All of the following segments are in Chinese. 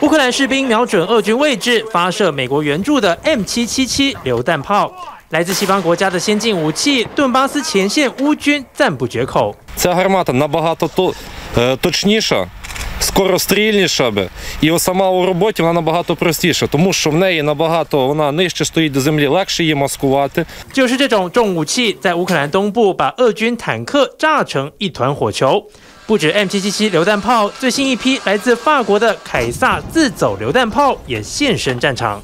克兰士兵瞄准俄军位置，发射美国援助的 M777 榴弹炮。来自西方国家的先进武器，顿巴斯前线乌军赞不绝口。 Ця гармата набагато точніша, скорострільніша, і сама у роботі вона набагато простіша, тому що в неї набагато вона нижче стоїть до землі, легше її маскувати. 就是这种重武器，在乌克兰东部把俄军坦克炸成一团火球。不止 M777 榴弹炮，最新一批来自法国的凯撒自走榴弹炮也现身战场。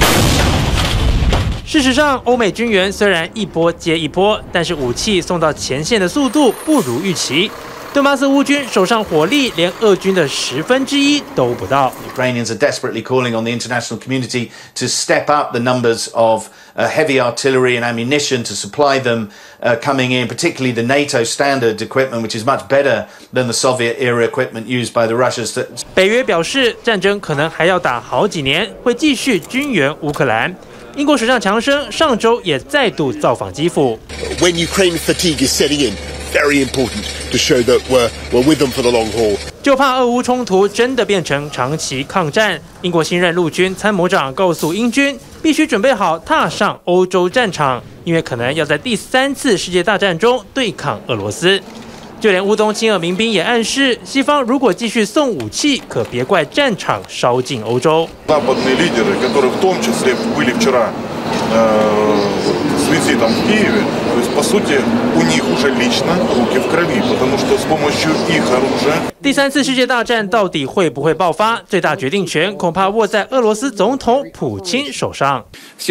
事实上，欧美军援虽然一波接一波，但是武器送到前线的速度不如预期。顿巴斯乌军手上火力连俄军的1/10都不到。 Ukrainians are desperately calling on the international community to step up the numbers of heavy artillery and ammunition to supply them coming in, particularly the NATO standard equipment, which is much better than the Soviet-era equipment used by the Russians. 北约表示，战争可能还要打好几年，会继续军援乌克兰。英国首相强生上周也再度造访基辅。 When Ukraine fatigue is setting in, very important to show that we're with them for the long haul. 就怕俄乌冲突真的变成长期抗战。英国新任陆军参谋长告诉英军，必须准备好踏上欧洲战场，因为可能要在第3次世界大战中对抗俄罗斯。就连乌东亲俄民兵也暗示，西方如果继续送武器，可别怪战场烧进欧洲。 Западные лидеры, которые в том числе были вчера с визитом в Киеве, то есть по сути у них уже лично руки в крови, потому что с помощью их оружия. 第3次世界大战到底会不会爆发？最大决定权恐怕握在俄罗斯总统普京手上。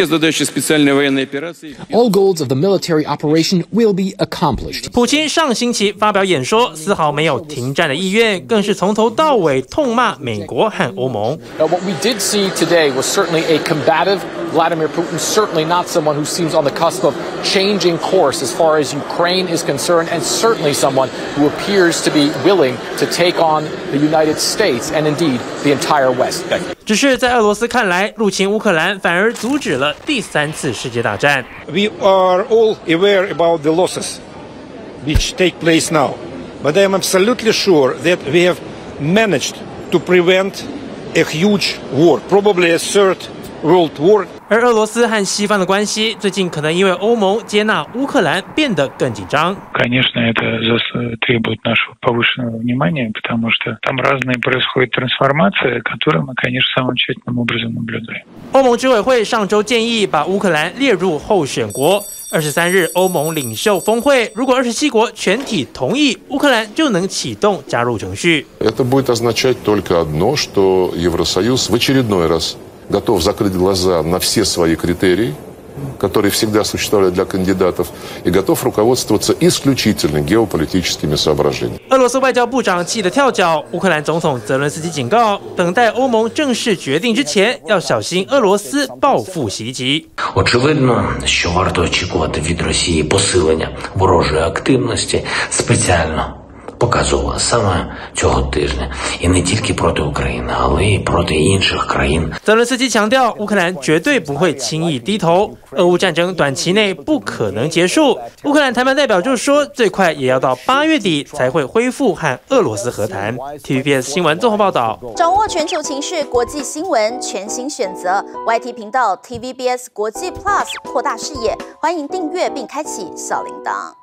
All goals of the military operation will be accomplished. 普京上星期发表演说，丝毫没有停战的意愿，更是从头到尾痛骂美国和欧盟。 What we did see today was certainly a combative Vladimir Putin, certainly not someone who seems on the cusp of changing course as far as Ukraine is concerned, and certainly someone who appears to be willing to take on the United States and indeed the entire West. 只是在俄罗斯看来，入侵乌克兰反而阻止了第3次世界大战。 We are all aware about the losses which take place now, but I am absolutely sure that we have managed to prevent a huge war, probably a third World War. 而俄罗斯和西方的关系最近可能因为欧盟接纳乌克兰变得更紧张。 Конечно, это требует нашего повышенного внимания, потому что там разные происходят трансформации, которые мы, конечно, самым тщательным образом наблюдаем. 欧盟执委会上周建议把乌克兰列入候选国。23日，欧盟领袖峰会，如果27国全体同意，乌克兰就能启动加入程序。 Это будет означать только одно, что Евросоюз в очередной раз готов закрыть глаза на все свои критерии, которые всегда существовали для кандидатов, и готов руководствоваться исключительно геополитическими соображениями. 俄罗斯外交部长气得跳脚，乌克兰总统泽伦斯基警告，等待欧盟正式决定之前，要小心俄罗斯报复袭击。 Очевидно, що варто очікувати від Росії посилення ворожої активності спеціально показувала саме цього тижня, і не тільки проти України, але й проти інших країн. 泽伦斯基强调，乌克兰绝对不会轻易低头，俄乌战争短期内不可能结束。乌克兰谈判代表就说，最快也要到8月底才会恢复和俄罗斯和谈。TVBS 新闻综合报道。 掌握全球情势、国际新闻，全新选择 YT 频道 TVBS 国际 Plus， 扩大视野。欢迎订阅并开启小铃铛。